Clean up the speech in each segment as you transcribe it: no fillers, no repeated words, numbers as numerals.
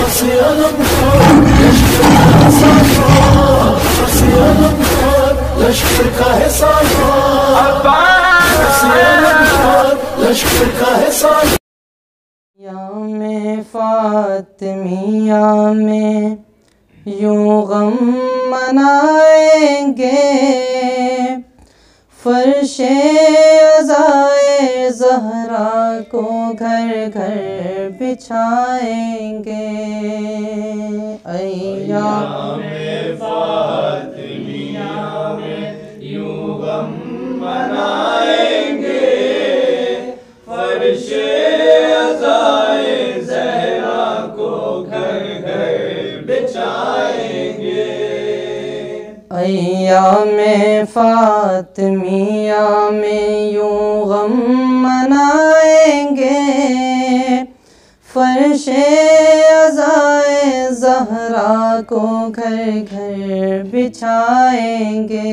लश्कर का है लश्कर का है में फातिमिया में यूं गम मनाएंगे, फर्शे अज़ाए ज़हरा को घर घर बिछाएंगे। अय्याम फातिमिया में यूं गम मनाएंगे, फर्शे अज़ाए ज़हरा को घर घर बिछाएंगे। अय्याम फातिमिया में यूं गम मनाएंगे, फर्शे अज़ाए ज़हरा को घर घर बिछाएंगे।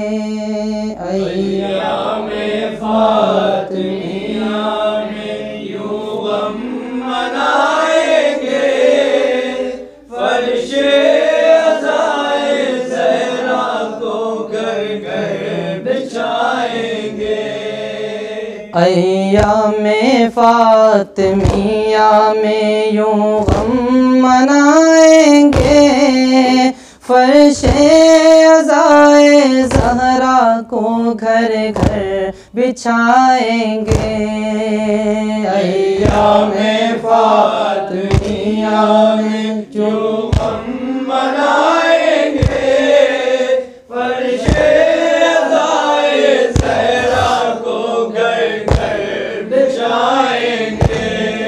अय्याम फातिमिया में यूं गम मनाएंगे, फर्शे अज़ाए ज़हरा को घर घर बिछाएंगे। अय्याम फातिमिया में यूं गम मनाएंगे, फर्शे अज़ाए ज़हरा को घर घर बिछाएंगे। अय्याम फातिमिया में यूं गम मनाएंगे, फर्शे अज़ाए ज़हरा को घर घर बिछाएंगे।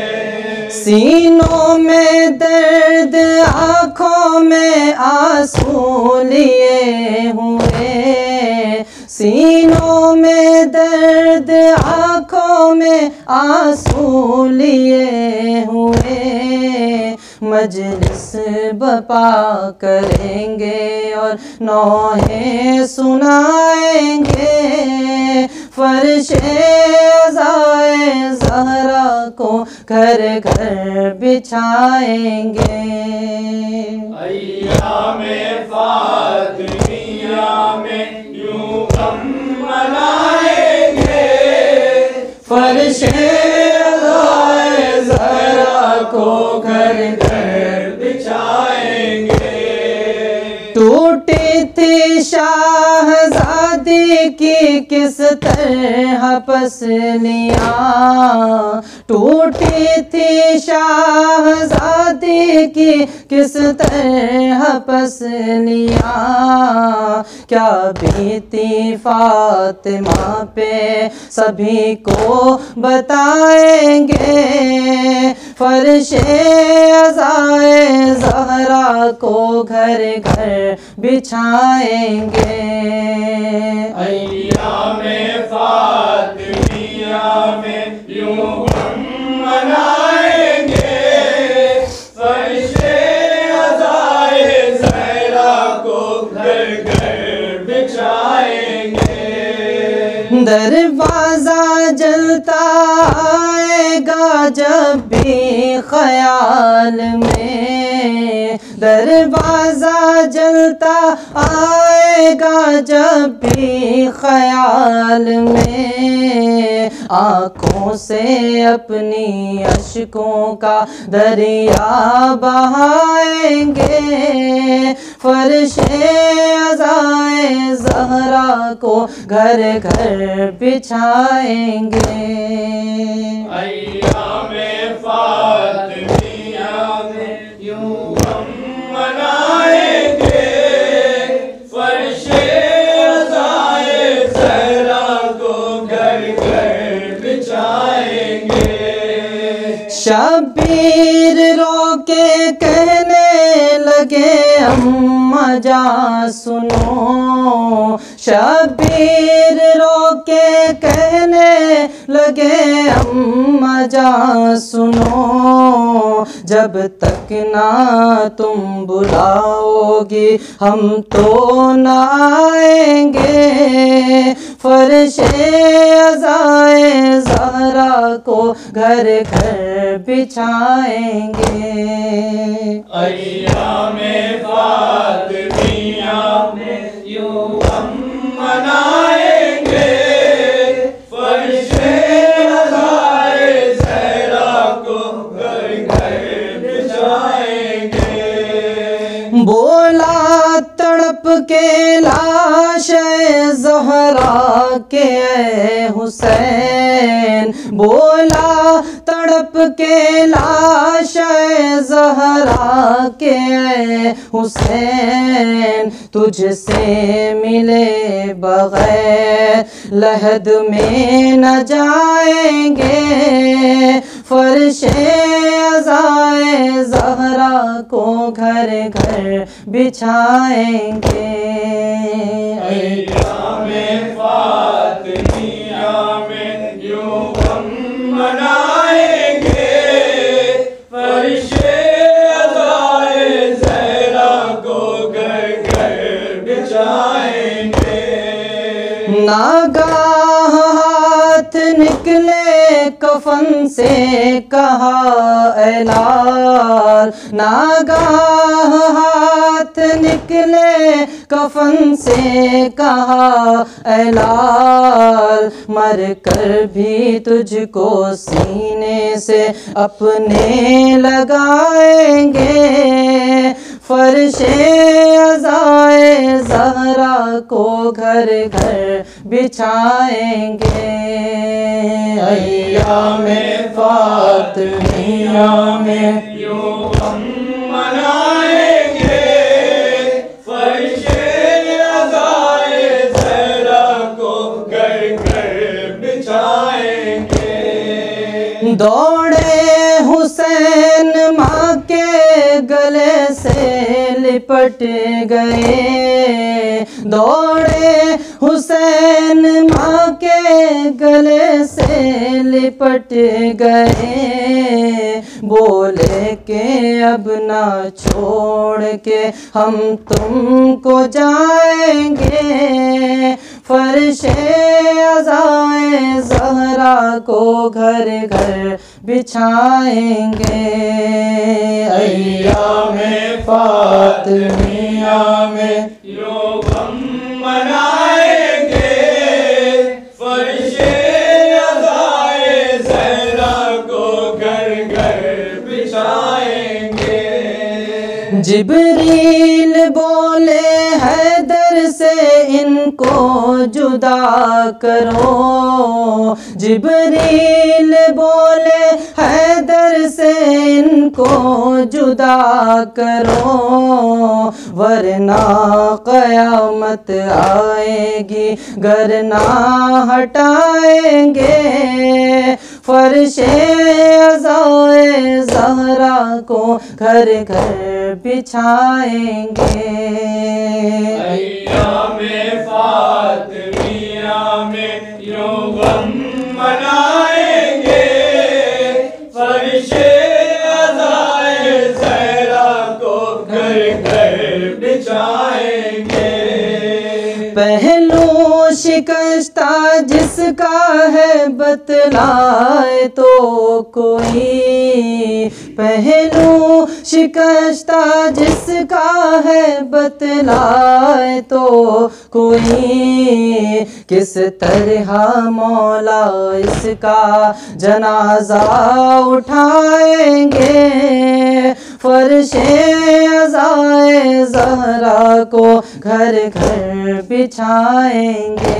सीनों में दर्द आँखों में आंसू लिए हुए, सीनों में दर्द आँखों में आंसू लिए हुए, मजलिस बपा करेंगे और नौहे सुनाएंगे, फर्शे अज़ाए ज़हरा को घर घर बिछाएंगे। अय्याम फातिमिया में यूं गम मनाएंगे, फर्शे अज़ाए ज़हरा को घर घर बिछाएंगे। टूटी थी शाहज़ादी की किस तरह पसलियाँ, टूटी थी शाहज़ादी की किस तरह पसलियाँ, क्या बीती फातिमा पे सभी को बताएंगे, फर्शे अज़ाए ज़हरा को घर घर बिछाएंगे। अय्याम फातिमिया में यूं गम मनाएंगे, फर्शे अज़ाए ज़हरा को घर घर बिछाएंगे। दरवाज़ा जलता आएगा जब भी ख़याल में, दरवाज़ा जलता आएगा जब भी ख़याल में, आँखों से अपनी अश्कों का दरिया बहाएंगे, फर्शे अज़ाए ज़हरा को घर घर बिछाएंगे। अय्याम फातिमिया में यूं गम मनाएंगे, फर्शे अज़ाए ज़हरा को घर घर बिछाएंगे। शबीर रो के कहने लगे अम्मा जा सुनो, शबीर रो के कहने लगे अम्मा जा सुनो, जब तक ना तुम बुलाओगी हम तो न आएंगे, फर्शे अज़ाए ज़हरा को घर घर बिछाएंगे। अय्यामे फातिमिया में यूं हम मनाएंगे, फर्शे रज़ाए ज़हरा को घर घर बिछाएंगे। बोला तड़प के लाश ज़हरा के ऐ हुसैन, बोला तड़प के लाश ज़हरा के ऐ हुसैन, तुझसे मिले बगैर लहद में न जाएंगे, फर्शे अज़ाए ज़हरा को घर घर बिछाएंगे। अय्यामे फातिमिया में यूं हम मनाएंगे, फर्शे अज़ाए ज़हरा को घर घर बिछाएंगे। नागाह हाथ निकले कफन से कहा ऐ लाल, नागाह हाथ निकले कफन से कहा ऐ लाल, मर कर भी तुझको सीने से अपने लगाएंगे, फर्शे अज़ाए ज़हरा को घर घर बिछाएंगे। अय्यामे फातिमिया में यूं हम मनाएंगे, फर्शे अज़ाए ज़हरा को घर घर बिछाएंगे। दौड़े हुसैन माँ के गले से लिपट गए, दौड़े हुसैन माँ के गले से लिपट गए, बोले के अब ना छोड़ के हम तुमको जाएंगे, फर्शे अज़ाए ज़हरा को घर घर बिछाएंगे। अय्यामे फातिमिया में यूं हम मनाएंगे, फर्शे अज़ाए ज़हरा को घर घर बिछाएंगे। जिब्रील बोले हैदर से इनको जुदा करो, जिब्रील बोले हैदर से इनको जुदा करो, वरना क़यामत आएगी गर ना हटाएंगे, फर्शे अज़ाए ज़हरा को घर घर बिछाएंगे। अय्यामे फातिमिया में यूं हम मनाएंगे, फर्शे अज़ाए ज़हरा को घर घर बिछाएंगे। पहलू शिकस्ता जिसका है बतलाए तो कोई, पहलू शिकस्ता जिसका है बतलाए तो कोई, किस तरह मौला इसका जनाजा उठाएंगे, फर्शे अज़ाए ज़हरा को घर घर बिछाएंगे।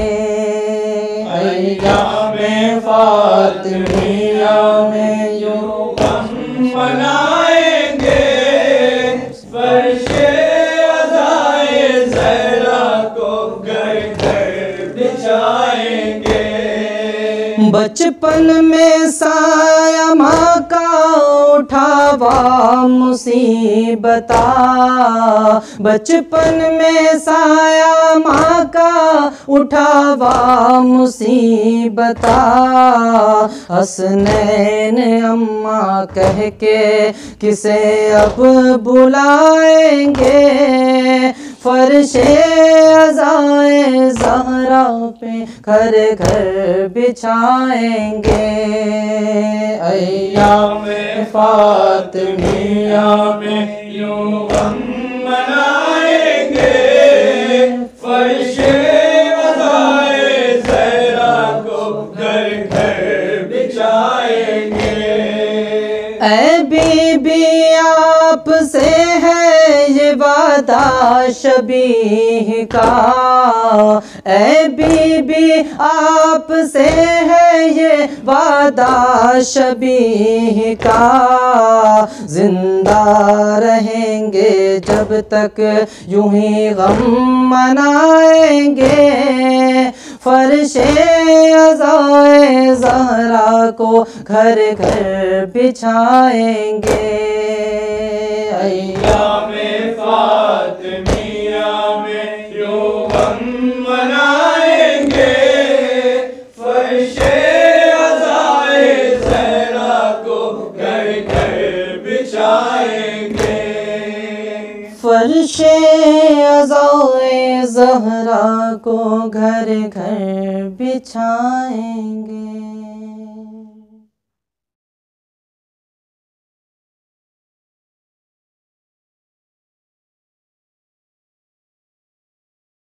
अय्यामे फातिमिया में यूं हम मनाएंगे, फर्शे अज़ाए ज़हरा को घर घर बिछाएंगे। बचपन में साया माँ का उठावा मुसीबता, बचपन में साया माँ का उठावा मुसीबता, हसनैन अम्मा कह के किसे अब बुलाएंगे, फर्शे अज़ाए ज़हरा पे घर घर बिछाएंगे। अय्याम फातिमिया में यूं गम मनाएंगे, फर्शे अज़ाए ज़हरा को घर घर बिछाएंगे। ऐ बीबी आपसे है ये वादा शबीह का, ऐ बीबी आपसे है ये वादा शबीह का। जिंदा रहेंगे जब तक यूं ही गम मनाएंगे, फर्शे अज़ाए ज़हरा को घर घर बिछाएंगे। अय्याम फातिमिया में यूं गम मनाएंगे, फर्शे अज़ाए ज़हरा को घर घर बिछाएंगे। फर्शे अज़ाए ज़हरा को घर घर बिछाएंगे।